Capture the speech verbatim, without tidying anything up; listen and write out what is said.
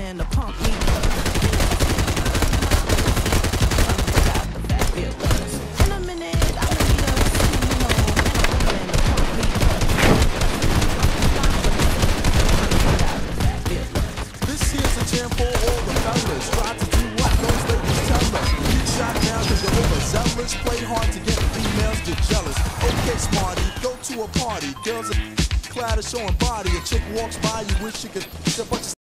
man to pump me. In a minute, I need a, you know, man to pump me. This here's a jam for all the fellas. Try to do what those ladies tell us. Get shot down cause you're overzealous. Play hard to get females get jealous. Okay, smarty, go to a party. Girls are clad or showing body. A chick walks by, you wish you could step up.